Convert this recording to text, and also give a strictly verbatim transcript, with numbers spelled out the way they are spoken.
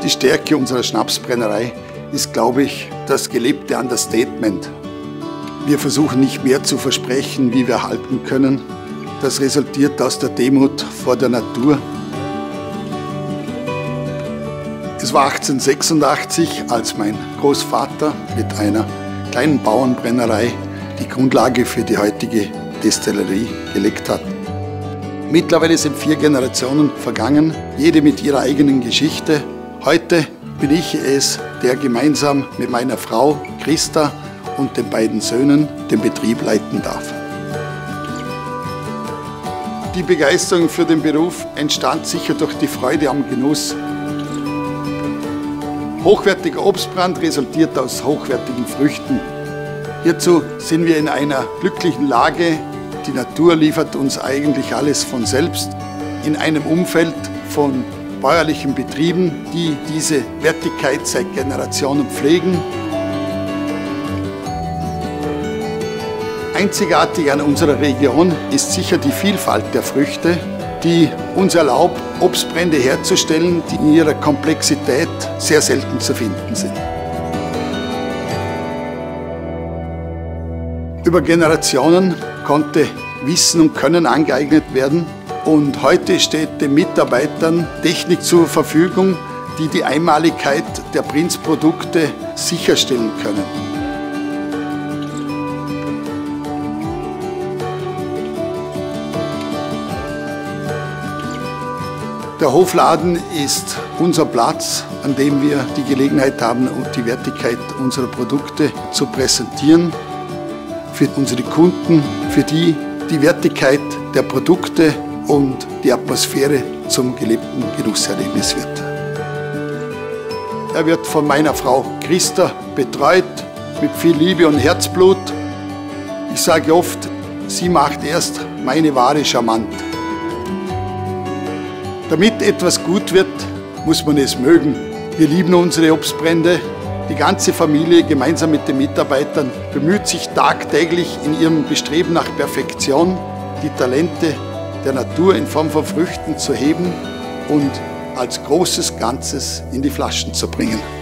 Die Stärke unserer Schnapsbrennerei ist, glaube ich, das gelebte Understatement. Wir versuchen nicht mehr zu versprechen, wie wir halten können. Das resultiert aus der Demut vor der Natur. Es war achtzehnhundertsechsundachtzig, als mein Großvater mit einer kleinen Bauernbrennerei die Grundlage für die heutige Destillerie gelegt hat. Mittlerweile sind vier Generationen vergangen, jede mit ihrer eigenen Geschichte. Heute bin ich es, der gemeinsam mit meiner Frau Christa und den beiden Söhnen den Betrieb leiten darf. Die Begeisterung für den Beruf entstand sicher durch die Freude am Genuss. Hochwertiger Obstbrand resultiert aus hochwertigen Früchten. Hierzu sind wir in einer glücklichen Lage. Die Natur liefert uns eigentlich alles von selbst. In einem Umfeld von bäuerlichen Betrieben, die diese Wertigkeit seit Generationen pflegen. Einzigartig an unserer Region ist sicher die Vielfalt der Früchte, die uns erlaubt, Obstbrände herzustellen, die in ihrer Komplexität sehr selten zu finden sind. Über Generationen konnte Wissen und Können angeeignet werden und heute steht den Mitarbeitern Technik zur Verfügung, die die Einmaligkeit der Prinz-Produkte sicherstellen können. Der Hofladen ist unser Platz, an dem wir die Gelegenheit haben, die Wertigkeit unserer Produkte zu präsentieren. Für unsere Kunden, für die die Wertigkeit der Produkte und die Atmosphäre zum gelebten Genusserlebnis wird. Er wird von meiner Frau Christa betreut, mit viel Liebe und Herzblut. Ich sage oft, sie macht erst meine Ware charmant. Damit etwas gut wird, muss man es mögen. Wir lieben unsere Obstbrände. Die ganze Familie gemeinsam mit den Mitarbeitern bemüht sich tagtäglich in ihrem Bestreben nach Perfektion, die Talente der Natur in Form von Früchten zu heben und als großes Ganzes in die Flaschen zu bringen.